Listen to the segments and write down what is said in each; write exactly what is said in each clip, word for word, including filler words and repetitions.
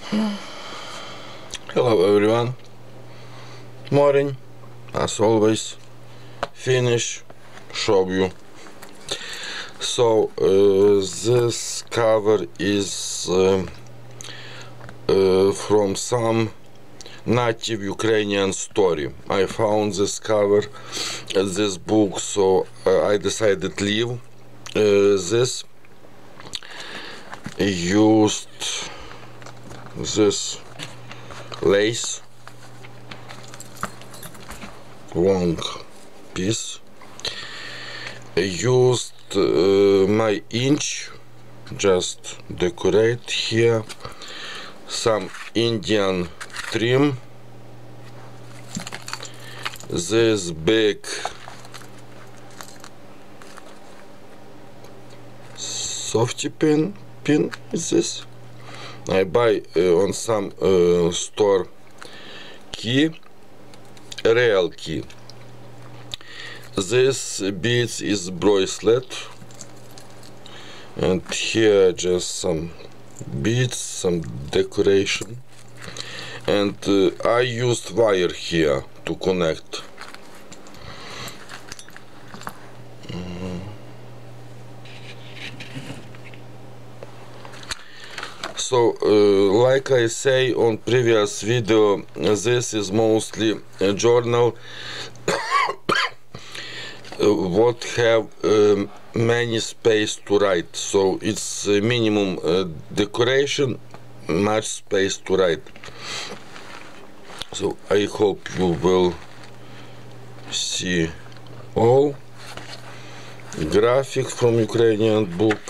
Hello everyone. Morning, as always. Finish, show you. So uh, this cover is uh, uh, from some native Ukrainian story. I found this cover, uh, this book, so uh, I decided to leave uh, this. Used this lace, long piece. I used uh, my inch, just decorate here, some Indian trim, this big softy pin, pin is this. I buy uh, on some uh, store key, real key. This beads is bracelet, and here just some beads, some decoration, and uh, I used wire here to connect. So, uh, like I say on previous video, this is mostly a journal what have um, many space to write. So it's a minimum uh, decoration, much space to write. So I hope you will see all graphic from Ukrainian book.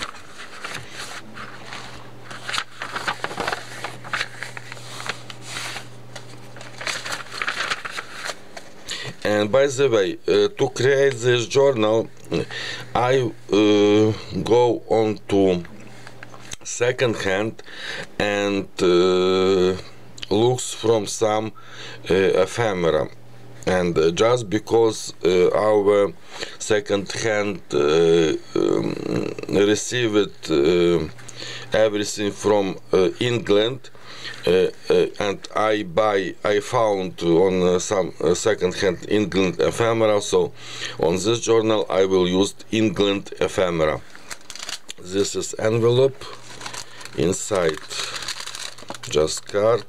And by the way, uh, to create this journal, I uh, go on to second hand and uh, looks from some uh, ephemera. And uh, just because uh, our second hand uh, um, received uh, everything from uh, England, Uh, uh, and I buy, I found on uh, some uh, second-hand England ephemera, so on this journal I will use England ephemera. This is envelope, inside just card,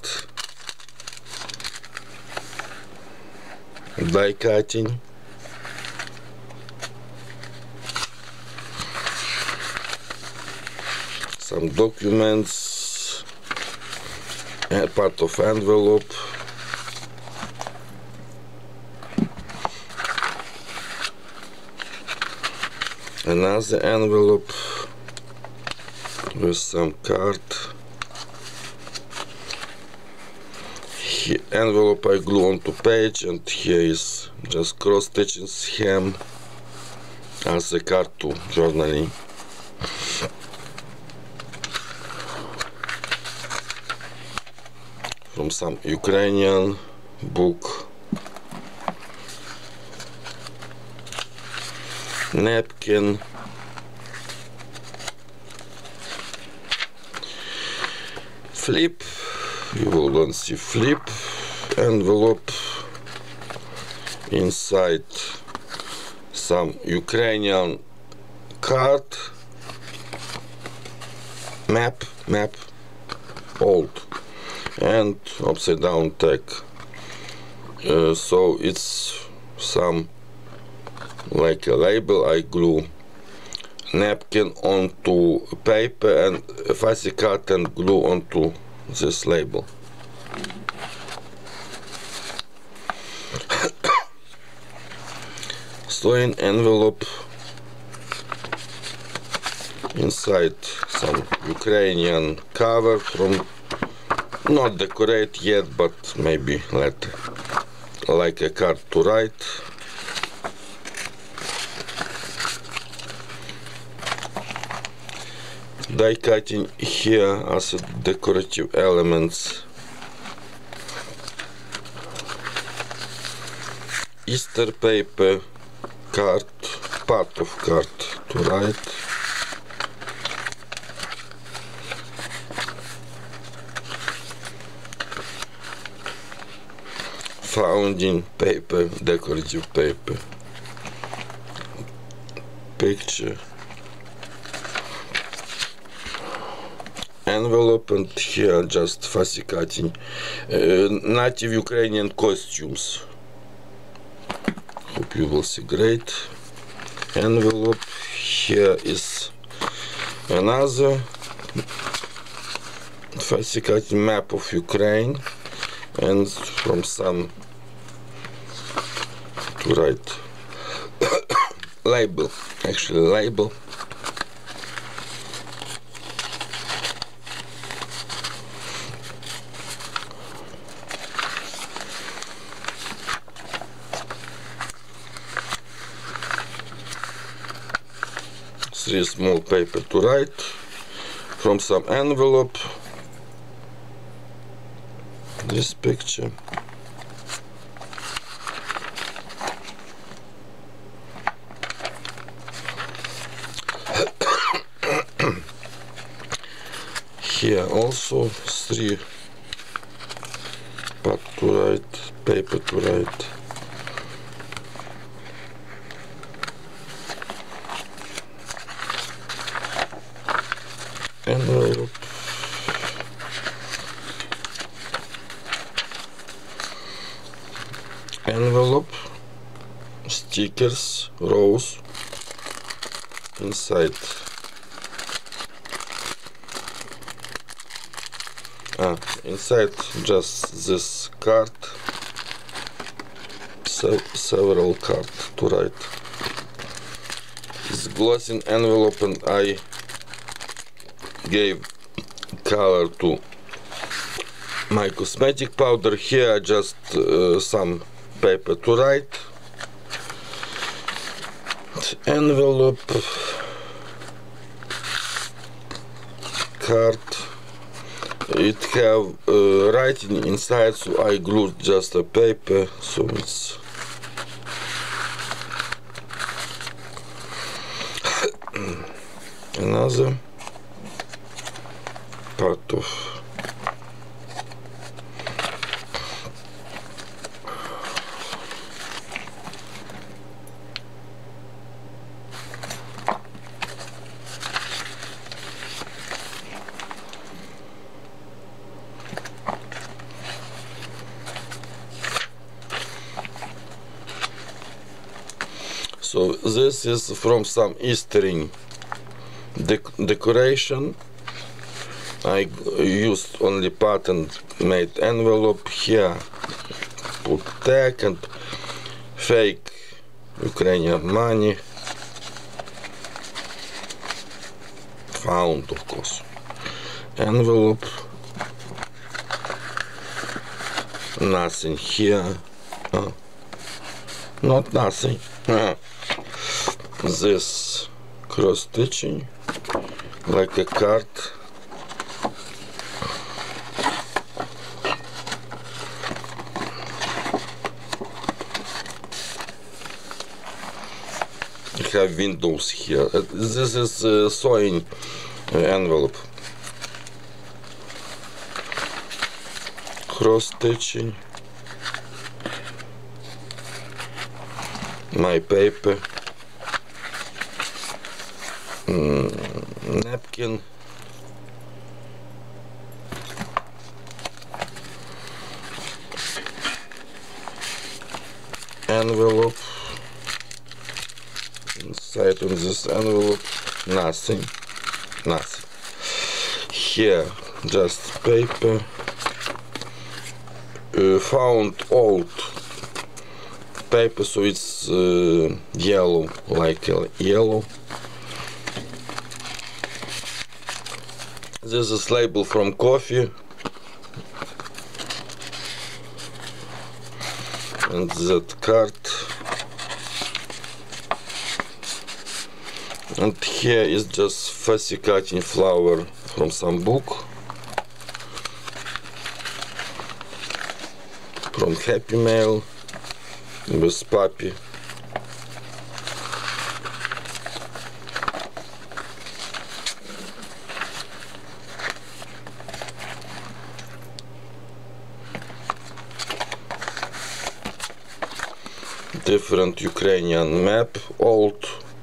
die cutting, some documents, and part of envelope, another envelope with some card. Here, envelope I glue onto page, and here is just cross-stitching hem as a card to journaling. From some Ukrainian book, napkin, flip, you will don't see flip, envelope, inside some Ukrainian card, map, map, old, and upside down tag. Uh, so it's some like a label. I glue napkin onto paper and fussy cut and glue onto this label. Sewing envelope, inside some Ukrainian cover from, not decorate yet, but maybe later, like a card to write. Die cutting here as a decorative elements. Easter paper, card, part of card to write. founding paper, decorative paper, picture, envelope, and here just fussy cutting uh, native Ukrainian costumes. Hope you will see. Great envelope. Here is another fussy cutting map of Ukraine, and from some to write label, actually label. Three small paper to write, from some envelope, this picture, here also three part to write, paper to write. Envelope, envelope, stickers, rows, inside, ah, inside just this card, se several cards to write. It's glossing envelope, and I gave color to my cosmetic powder. Here just uh, some paper to write, envelope, card. It have uh, writing inside, so I glued just a paper, so it's another part of so this is from some Eastern dec decoration. I used only pattern made envelope. Here put tag and fake Ukrainian money, found of course, envelope, nothing here, uh, not nothing, uh, this cross stitching like a card. Have windows here. Uh, this is uh, sewing uh, envelope. Cross stitching. My paper. Mm, napkin. Envelope. Inside on this envelope, nothing, nothing. Here, just paper. Uh, found old paper, so it's uh, yellow, like uh, yellow. This is label from coffee, and that card. And here is just fussy cutting flower from some book, from Happy Mail with puppy. different Ukrainian map, old.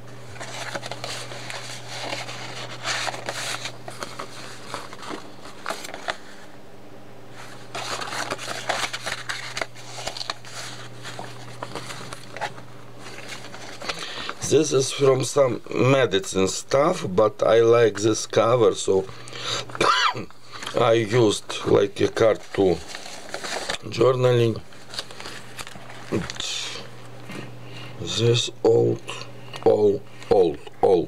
This is from some medicine stuff, but I like this cover, so I used like a card to journaling. This old, old, old, old.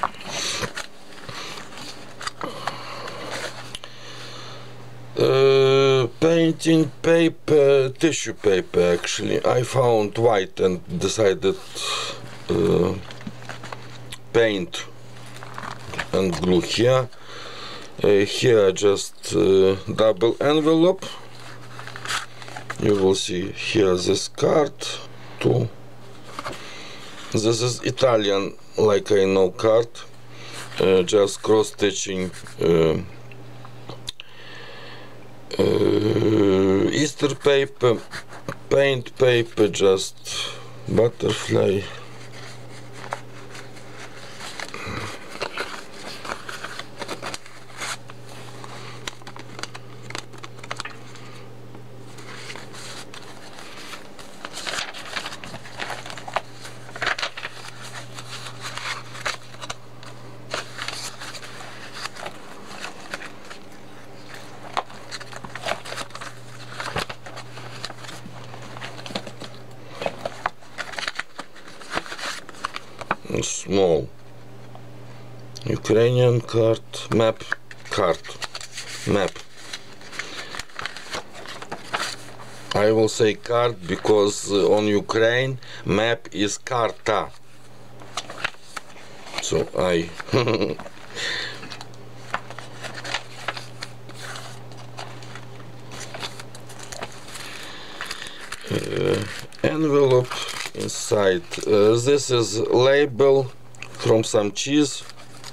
Uh, painting paper, tissue paper actually. I found white and decided uh, paint and glue here. Uh, here just uh, double envelope. You will see here this card too. This is Italian, like I know, card. Uh, just cross stitching uh, uh, Easter paper, paint paper, just butterfly. Small Ukrainian card, map card, map. I will say card because uh, on Ukraine map is karta. So I uh, envelope inside. Uh, this is label from some cheese.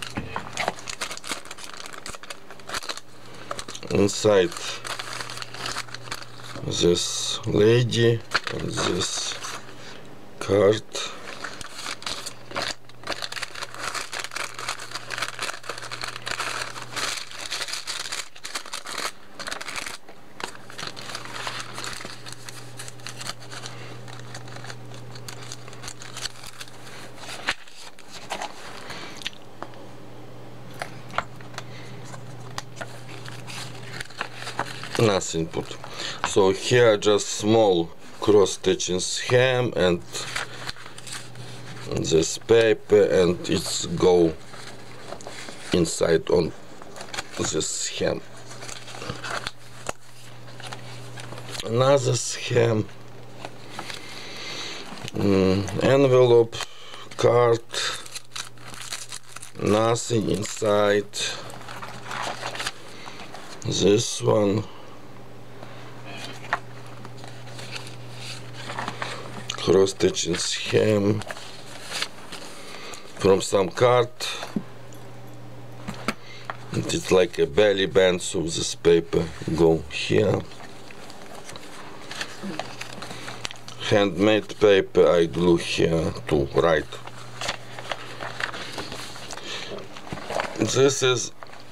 Inside this lady and this card. Nothing put. So here just small cross stitching hem and this paper, and it's go inside on this hem. Another hem, mm, envelope, card, nothing inside. This one. Cross stitching hem from some card. It's like a belly band, so this paper go here. Handmade paper I glue here to right. This is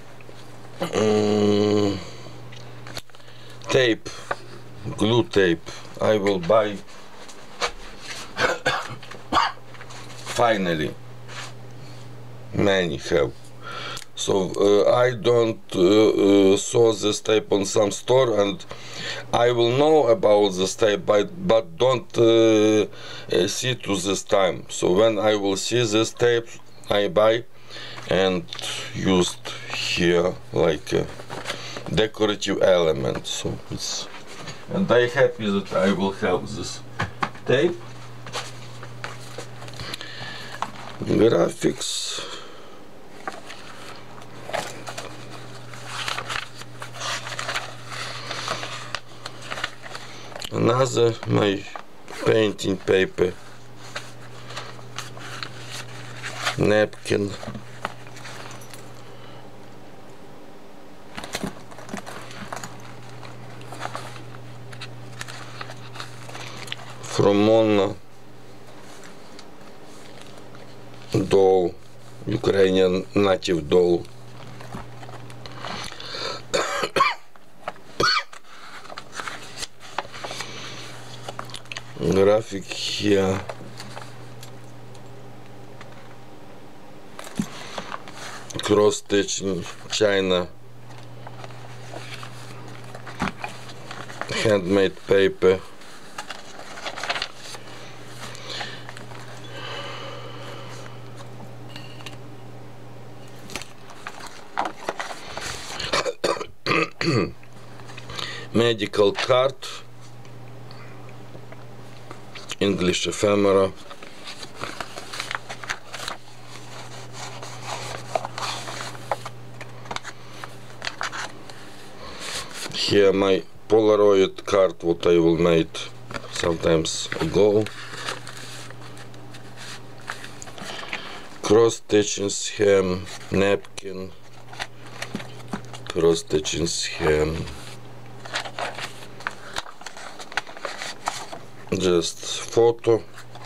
um, tape, glue tape. I will buy finally. Many have. So uh, I don't uh, uh, saw this tape on some store, and I will know about this tape, but, but don't uh, uh, see to this time. So when I will see this tape, I buy and used here like a decorative element. So it's, and I happy that I will have this tape. Graphics. Another my painting paper, napkin, from Mona doll, Ukrainian native doll. Graphic here. Cross stitching, China, handmade paper. Medical card, English ephemera. Here my Polaroid card, what I will made sometimes ago. Cross stitching scheme, napkin, cross stitching scheme. Just photo.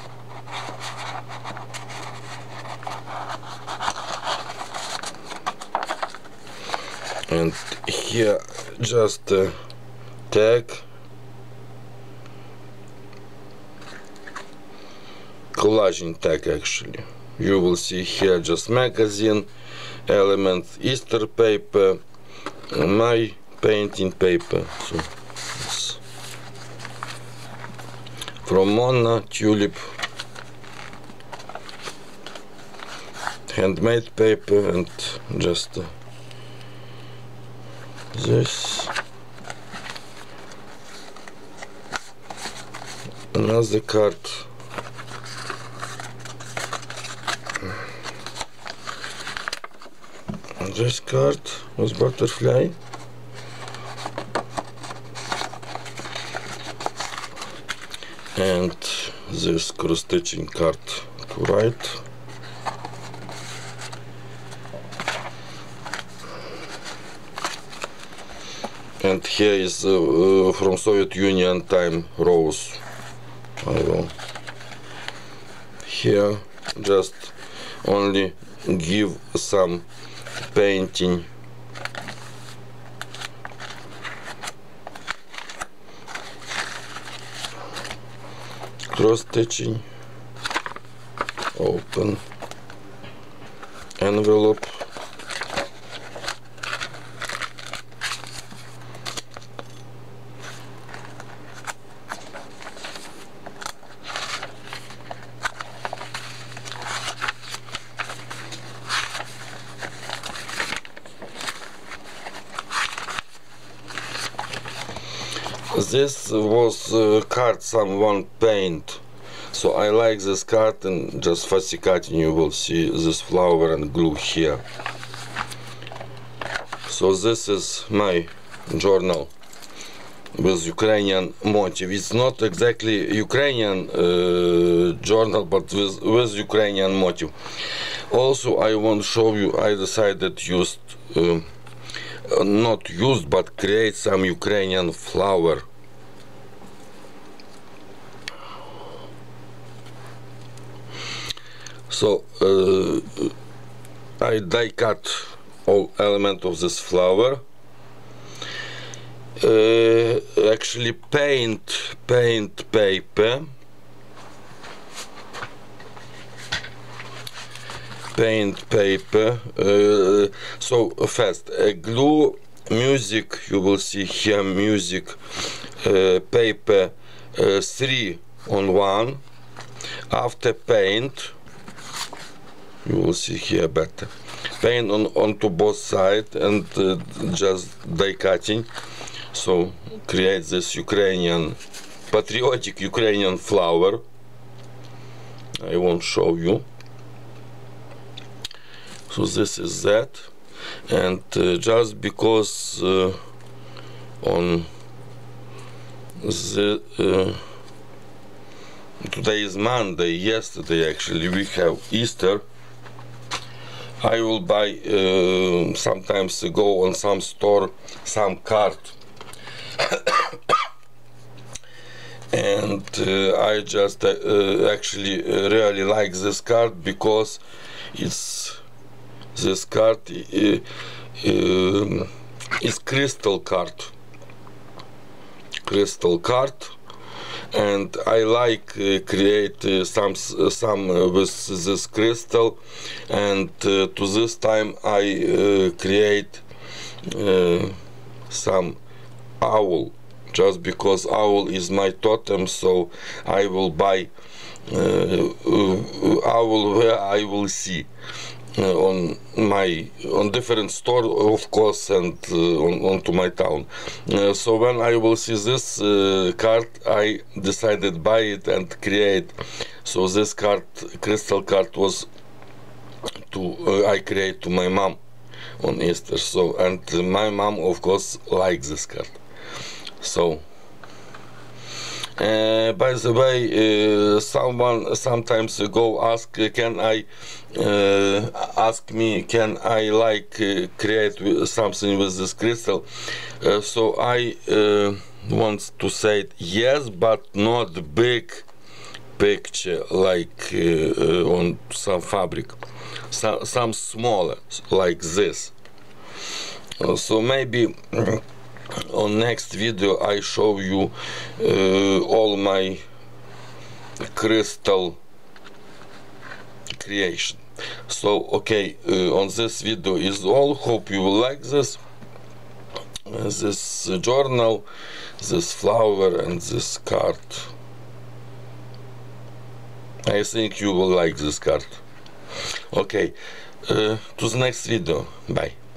And here just a tag, collaging tag actually. You will see here just magazine, element, Easter paper, my painting paper. So it's from Mona, tulip, handmade paper, and just uh, this, another card, this card with butterfly, and this cross stitching card to write. And here is uh, uh, from Soviet Union time rose. I will here just only give some painting. Cross stitching, open envelope. This was a card someone paint, so I like this card, and just fussy cutting you will see this flower and glue here. So this is my journal with Ukrainian motif. It's not exactly Ukrainian uh, journal, but with, with Ukrainian motif. Also I want to show you, I decided used uh, not used but create some Ukrainian flower. So uh, I die cut all elements of this flower. Uh, actually paint paint paper, paint paper. Uh, so first uh, glue, music. You will see here music, uh, paper, uh, three on one. After paint. You will see here better. Paint on onto both sides and uh, just die cutting. So create this Ukrainian, patriotic Ukrainian flower. I won't show you. So this is that, and uh, just because uh, on the uh, today is Monday. Yesterday actually we have Easter. I will buy uh, sometimes go on some store some card and uh, I just uh, actually uh, really like this card because it's this card uh, uh, is crystal card crystal card and I like uh, create uh, some some uh, with this crystal, and uh, to this time I uh, create uh, some owl, just because owl is my totem, so I will buy uh, uh, owl where I will see uh, on my on different store, of course, and uh, on onto my town. Uh, so when I will see this uh, card, I decided buy it and create. So this card, crystal card, was to uh, I create to my mom on Easter. So and uh, my mom, of course, likes this card. So uh, by the way, uh, someone sometimes go ask, uh, can I uh, ask me, can I like uh, create something with this crystal? Uh, so I uh, want to say yes, but not big picture like uh, uh, on some fabric, some, some smaller like this. Uh, so maybe on next video I show you uh, all my crystal creation. So okay, uh, on this video is all. Hope you will like this uh, this uh, journal, this flower and this card. I think you will like this card. Okay, uh, to the next video. Bye.